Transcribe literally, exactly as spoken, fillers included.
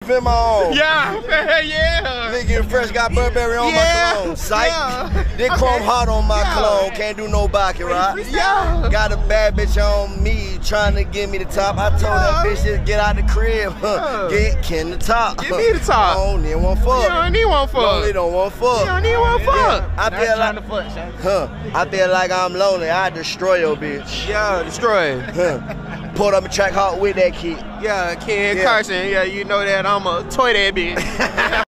in my own. Yeah, yeah. Nigga fresh got Burberry on Yeah. my cologne. Psych. Yeah. This Okay. chrome hot on my Yeah. cologne. Can't do no bucket, right? Yeah. Got a bad bitch on me trying to give me the top. I told that Yeah. bitch just get out the crib. Huh. Yeah. Get Ken the top. Give me the top. I don't need one fuck. You don't need one fuck. Lonely don't want fuck. You don't need one fuck. I feel like, to fuck, son. huh? I feel like I'm lonely. I destroy your bitch. Yeah, destroy. Huh. Pulled up a track hot with that kid. Yeah, Ken Yeah. Carson. Yeah, you know that I'm a toy that bitch.